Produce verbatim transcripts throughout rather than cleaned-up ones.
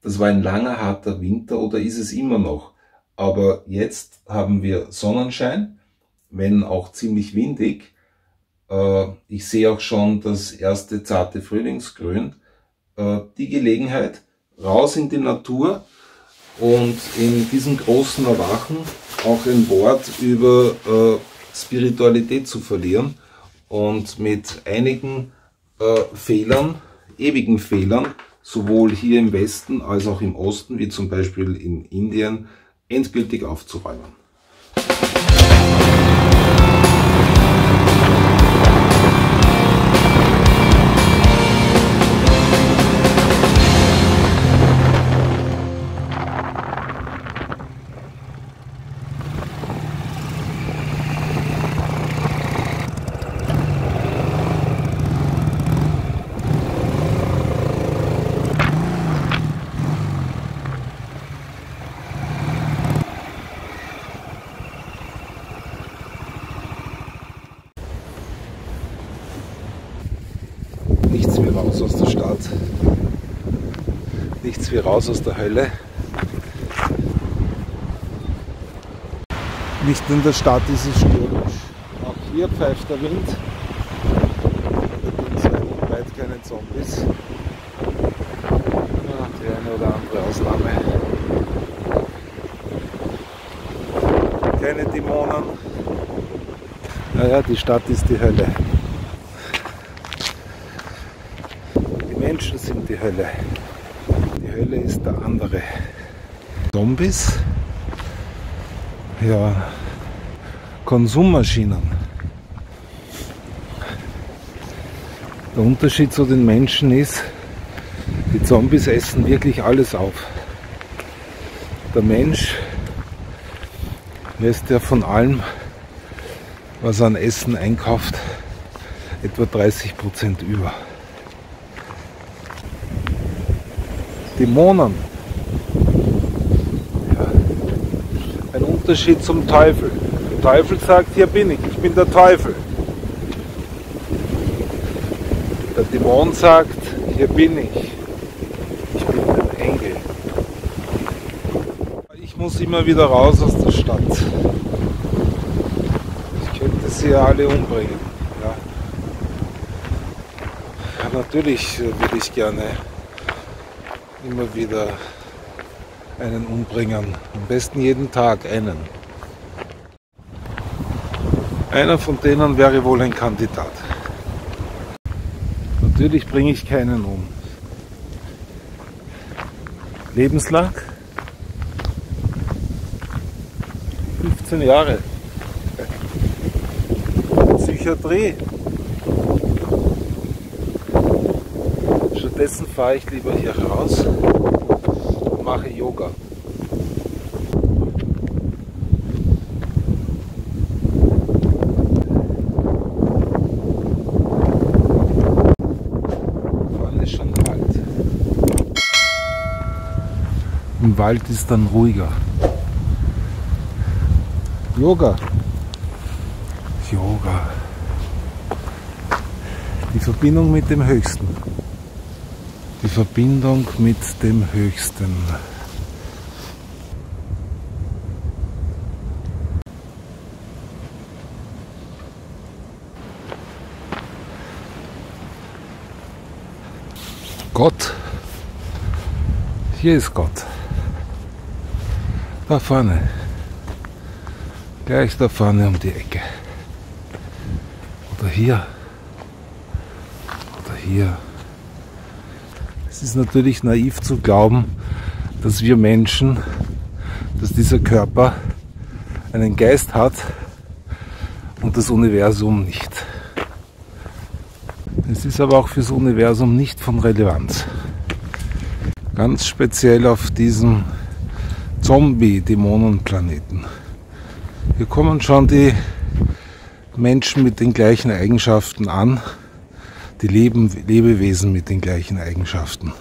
Das war ein langer, harter Winter oder ist es immer noch. Aber jetzt haben wir Sonnenschein, wenn auch ziemlich windig. Ich sehe auch schon das erste zarte Frühlingsgrün. Die Gelegenheit, raus in die Natur und in diesem großen Erwachen auch ein Wort über Spiritualität zu verlieren und mit einigen Fehlern, ewigen Fehlern, sowohl hier im Westen als auch im Osten, wie zum Beispiel in Indien, endgültig aufzuräumen. Nichts wie raus aus der Stadt, nichts wie raus aus der Hölle. Nicht in der Stadt ist es stürmisch, auch hier pfeift der Wind, allerdings weit, weit keine Zombies. Ja, die eine oder andere Ausnahme. Keine Dämonen. Naja, die Stadt ist die Hölle. Menschen sind die Hölle. Die Hölle ist der andere. Zombies? Ja, Konsummaschinen. Der Unterschied zu den Menschen ist, die Zombies essen wirklich alles auf. Der Mensch lässt ja von allem, was er an Essen einkauft, etwa dreißig Prozent über. Dämonen. Ja. Ein Unterschied zum Teufel. Der Teufel sagt, hier bin ich, ich bin der Teufel. Der Dämon sagt, hier bin ich, ich bin ein Engel. Ich muss immer wieder raus aus der Stadt. Ich könnte sie ja alle umbringen. Ja. Ja, natürlich würde ich gerne immer wieder einen umbringen. Am besten jeden Tag einen. Einer von denen wäre wohl ein Kandidat. Natürlich bringe ich keinen um. Lebenslang? fünfzehn Jahre. Psychiatrie. Stattdessen fahre ich lieber hier raus und mache Yoga. Vorne ist schon Wald. Im Wald ist dann ruhiger. Yoga. Yoga. Die Verbindung mit dem Höchsten. Die Verbindung mit dem Höchsten. Gott. Hier ist Gott. Da vorne. Gleich da vorne um die Ecke. Oder hier. Oder hier. Es ist natürlich naiv zu glauben, dass wir Menschen, dass dieser Körper einen Geist hat und das Universum nicht. Es ist aber auch fürs Universum nicht von Relevanz. Ganz speziell auf diesem Zombie-Dämonenplaneten. Hier kommen schon die Menschen mit den gleichen Eigenschaften an, die Leben, Lebewesen mit den gleichen Eigenschaften.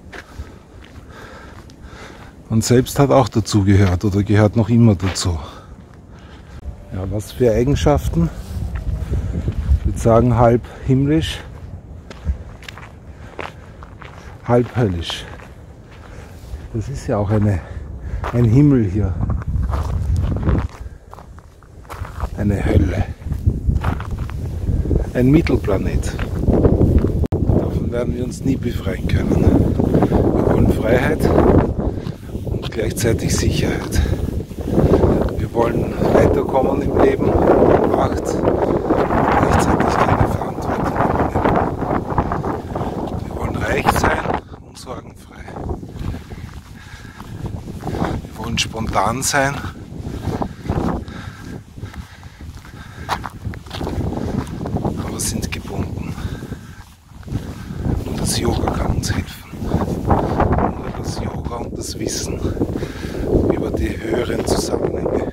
Man selbst hat auch dazu gehört oder gehört noch immer dazu. Ja, was für Eigenschaften? Ich würde sagen halb himmlisch, halb höllisch. Das ist ja auch eine, ein Himmel hier. Eine Hölle. Ein Mittelplanet. Davon werden wir uns nie befreien können. Wir wollen Freiheit und gleichzeitig Sicherheit. Wir wollen weiterkommen im Leben, Macht und gleichzeitig keine Verantwortung übernehmen. Wir wollen reich sein und sorgenfrei. Wir wollen spontan sein. Aber sind gebunden. Und das Yoga kann uns helfen. Nur das Yoga und das Wissen über die höheren Zusammenhänge.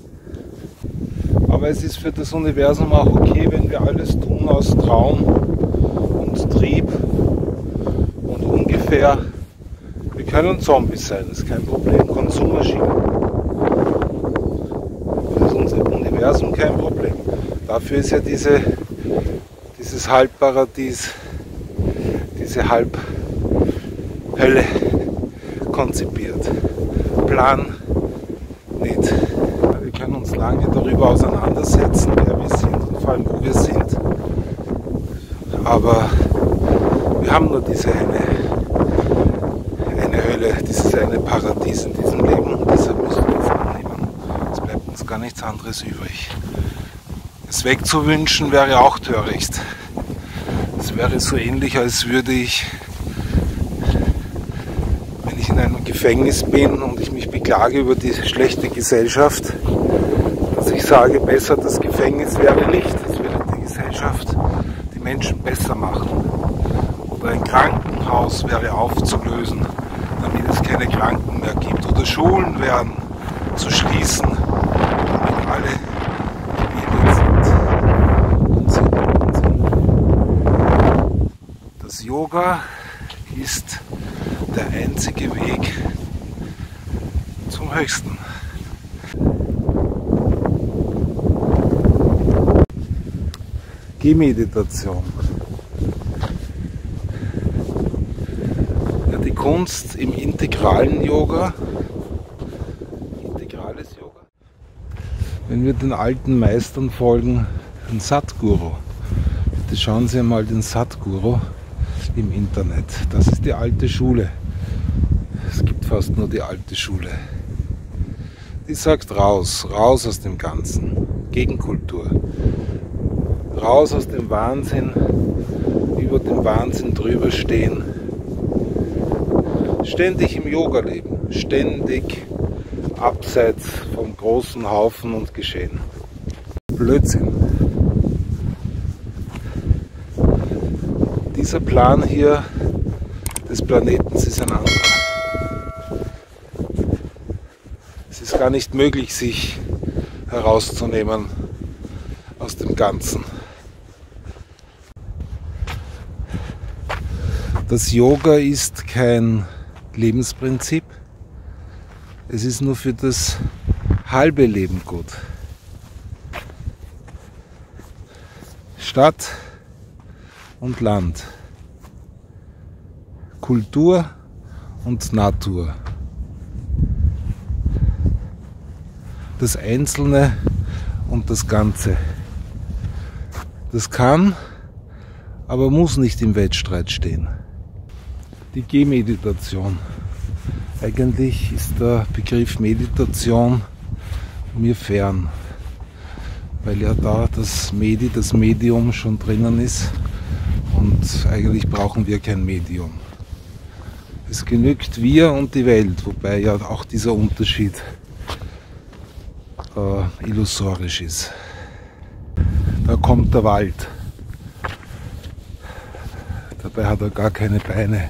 Aber es ist für das Universum auch okay, wenn wir alles tun aus Traum und Trieb und ungefähr. Wir können Zombies sein, das ist kein Problem. Konsummaschinen. Das ist unser Universum kein Problem. Dafür ist ja diese, dieses Halbparadies, diese Halbhölle konzipiert. Plan nicht. Wir können uns lange darüber auseinandersetzen, wer wir sind und vor allem wo wir sind. Aber wir haben nur diese eine, eine Hölle, dieses eine Paradies in diesem Leben und deshalb müssen wir es annehmen. Es bleibt uns gar nichts anderes übrig. Es wegzuwünschen wäre auch töricht. Es wäre so ähnlich, als würde ich, wenn ich in einem Gefängnis bin und ich mich beklage über die schlechte Gesellschaft, dass ich sage, besser das Gefängnis wäre nicht, das würde die Gesellschaft, die Menschen besser machen. Oder ein Krankenhaus wäre aufzulösen, damit es keine Kranken mehr gibt. Oder Schulen wären zu schließen, damit alle gebildet sind. Unsinn, Unsinn. Das Yoga ist der einzige Weg zum Höchsten. Gehmeditation. Ja, die Kunst im integralen Yoga, integrales Yoga. Wenn wir den alten Meistern folgen, den Sadhguru, bitte schauen Sie einmal den Sadhguru im Internet. Das ist die alte Schule. Es gibt fast nur die alte Schule. Die sagt raus, raus aus dem Ganzen. Gegenkultur. Raus aus dem Wahnsinn, über den Wahnsinn drüber stehen. Ständig im Yoga leben, ständig abseits vom großen Haufen und Geschehen. Blödsinn. Dieser Plan hier des Planeten ist ein anderer. Es ist gar nicht möglich, sich herauszunehmen aus dem Ganzen. Das Yoga ist kein Lebensprinzip, es ist nur für das halbe Leben gut. Stadt und Land, Kultur und Natur, das Einzelne und das Ganze. Das kann, aber muss nicht im Wettstreit stehen. Die Gehmeditation. Eigentlich ist der Begriff Meditation mir fern, weil ja da das Medi, das Medium schon drinnen ist und eigentlich brauchen wir kein Medium. Es genügt wir und die Welt, wobei ja auch dieser Unterschied äh, illusorisch ist. Da kommt der Wald. Dabei hat er gar keine Beine.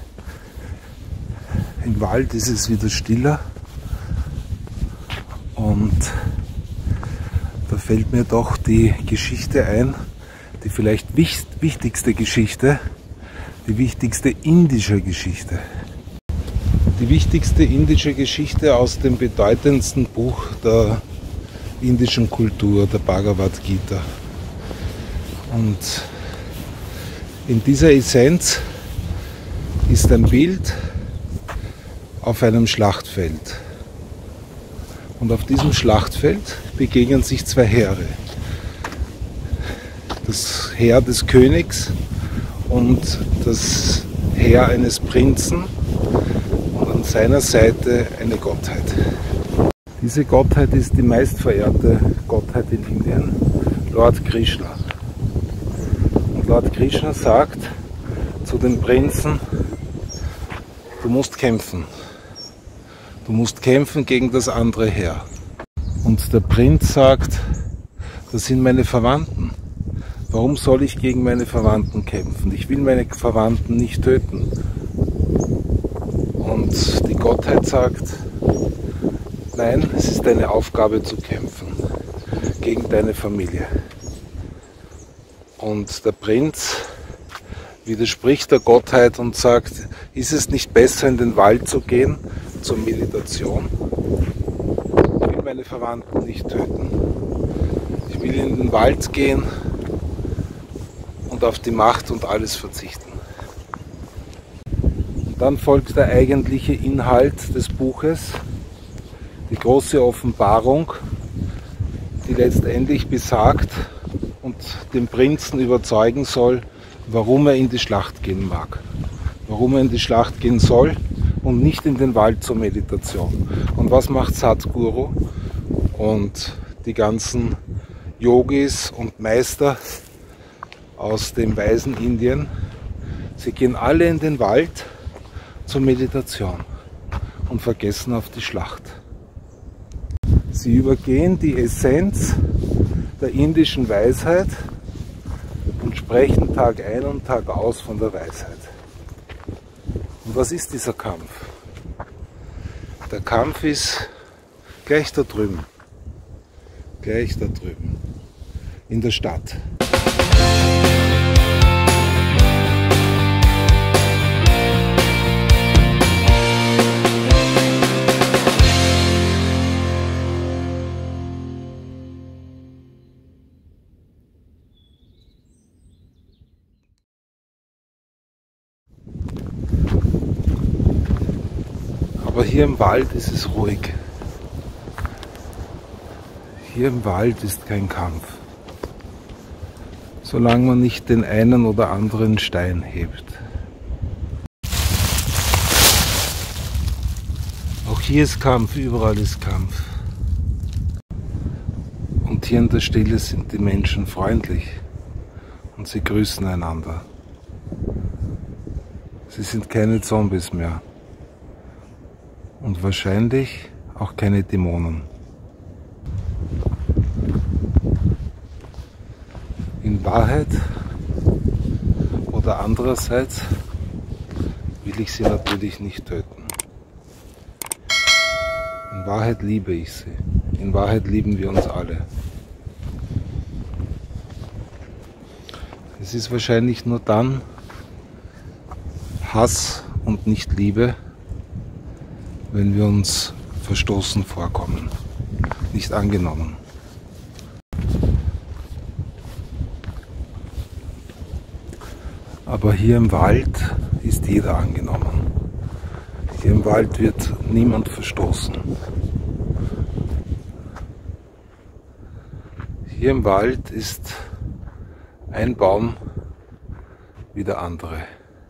Im Wald ist es wieder stiller und da fällt mir doch die Geschichte ein, die vielleicht wichtigste Geschichte, die wichtigste indische Geschichte. Die wichtigste indische Geschichte aus dem bedeutendsten Buch der indischen Kultur, der Bhagavad Gita. Und in dieser Essenz ist ein Bild auf einem Schlachtfeld. Und auf diesem Schlachtfeld begegnen sich zwei Heere. Das Heer des Königs und das Heer eines Prinzen und an seiner Seite eine Gottheit. Diese Gottheit ist die meistverehrte Gottheit in Indien, Lord Krishna. Und Lord Krishna sagt zu dem Prinzen: Du musst kämpfen. Du musst kämpfen gegen das andere Heer. Und der Prinz sagt: Das sind meine Verwandten. Warum soll ich gegen meine Verwandten kämpfen? Ich will meine Verwandten nicht töten. Und die Gottheit sagt: Nein, es ist deine Aufgabe zu kämpfen gegen deine Familie. Und der Prinz widerspricht der Gottheit und sagt: Ist es nicht besser, in den Wald zu gehen zur Meditation? Ich will meine Verwandten nicht töten. Ich will in den Wald gehen und auf die Macht und alles verzichten. Und dann folgt der eigentliche Inhalt des Buches, die große Offenbarung, die letztendlich besagt und den Prinzen überzeugen soll, warum er in die Schlacht gehen mag, warum er in die Schlacht gehen soll und nicht in den Wald zur Meditation. Und was macht Sadhguru und die ganzen Yogis und Meister aus dem weisen Indien? Sie gehen alle in den Wald zur Meditation und vergessen auf die Schlacht. Sie übergehen die Essenz der indischen Weisheit und sprechen Tag ein und Tag aus von der Weisheit. Und was ist dieser Kampf? Der Kampf ist gleich da drüben, gleich da drüben, in der Stadt. Aber hier im Wald ist es ruhig. Hier im Wald ist kein Kampf. Solange man nicht den einen oder anderen Stein hebt. Auch hier ist Kampf, überall ist Kampf. Und hier in der Stille sind die Menschen freundlich und sie grüßen einander. Sie sind keine Zombies mehr. Und wahrscheinlich auch keine Dämonen. In Wahrheit oder andererseits will ich sie natürlich nicht töten. In Wahrheit liebe ich sie. In Wahrheit lieben wir uns alle. Es ist wahrscheinlich nur dann Hass und nicht Liebe, wenn wir uns verstoßen vorkommen, nicht angenommen. Aber hier im Wald ist jeder angenommen. Hier im Wald wird niemand verstoßen. Hier im Wald ist ein Baum wie der andere.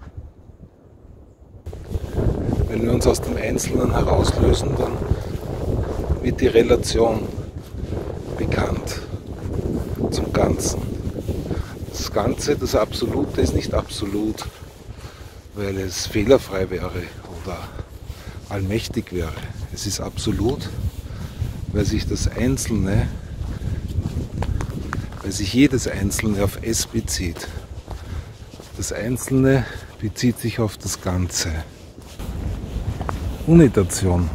Wenn wir uns aus dem Einzelnen herauslösen, dann wird die Relation bekannt zum Ganzen. Das Ganze, das Absolute, ist nicht absolut, weil es fehlerfrei wäre oder allmächtig wäre. Es ist absolut, weil sich das Einzelne, weil sich jedes Einzelne auf es bezieht. Das Einzelne bezieht sich auf das Ganze. Unitation.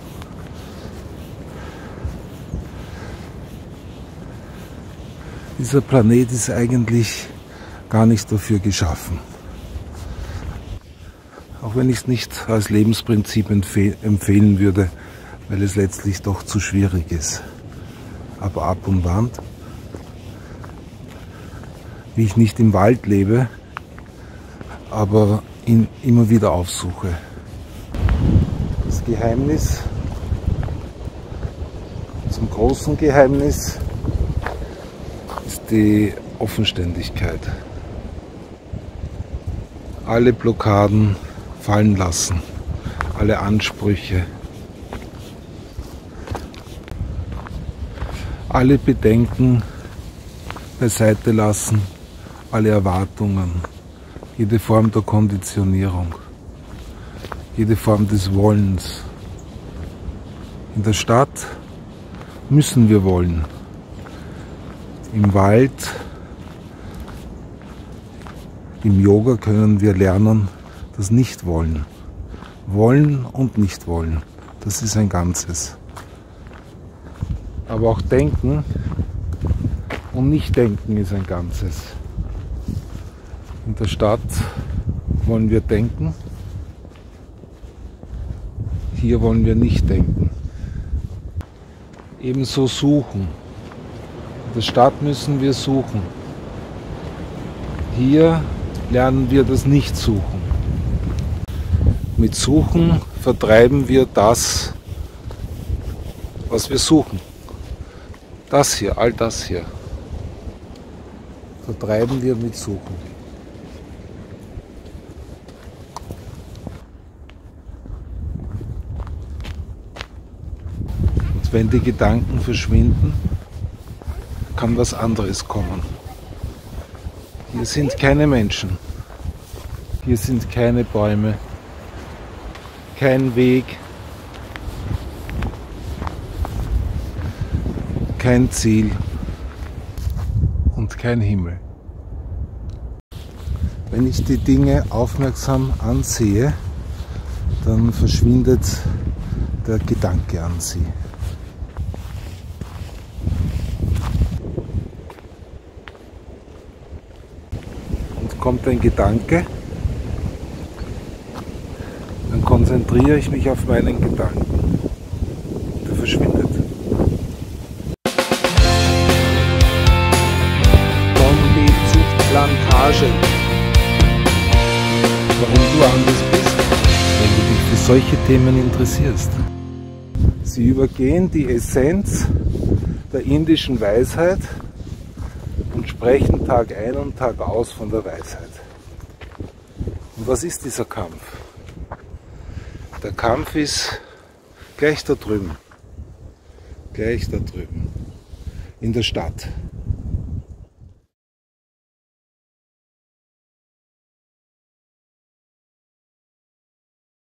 Dieser Planet ist eigentlich gar nicht dafür geschaffen. Auch wenn ich es nicht als Lebensprinzip empfehlen würde, weil es letztlich doch zu schwierig ist. Aber ab und an, wie ich nicht im Wald lebe, aber ihn immer wieder aufsuche. Das Geheimnis, zum großen Geheimnis ist die Offenständigkeit. Alle Blockaden fallen lassen, alle Ansprüche, alle Bedenken beiseite lassen, alle Erwartungen, jede Form der Konditionierung, jede Form des Wollens. In der Stadt müssen wir wollen. Im Wald, im Yoga können wir lernen, das Nicht-Wollen. Wollen und Nicht-Wollen, das ist ein Ganzes. Aber auch Denken und Nicht-Denken ist ein Ganzes. In der Stadt wollen wir denken, hier wollen wir nicht denken. Ebenso suchen. In der Stadt müssen wir suchen. Hier lernen wir das Nicht-Suchen. Mit Suchen vertreiben wir das, was wir suchen. Das hier, all das hier, vertreiben wir mit Suchen. Und wenn die Gedanken verschwinden, kann was anderes kommen. Hier sind keine Menschen, hier sind keine Bäume, kein Weg, kein Ziel und kein Himmel. Wenn ich die Dinge aufmerksam ansehe, dann verschwindet der Gedanke an sie. Und kommt ein Gedanke, dann konzentriere ich mich auf meinen Gedanken. Der verschwindet. Plantage. Warum du anders bist? Wenn du dich für solche Themen interessierst. Sie übergehen die Essenz der indischen Weisheit und sprechen Tag ein und Tag aus von der Weisheit. Und was ist dieser Kampf? Der Kampf ist gleich da drüben. Gleich da drüben. In der Stadt.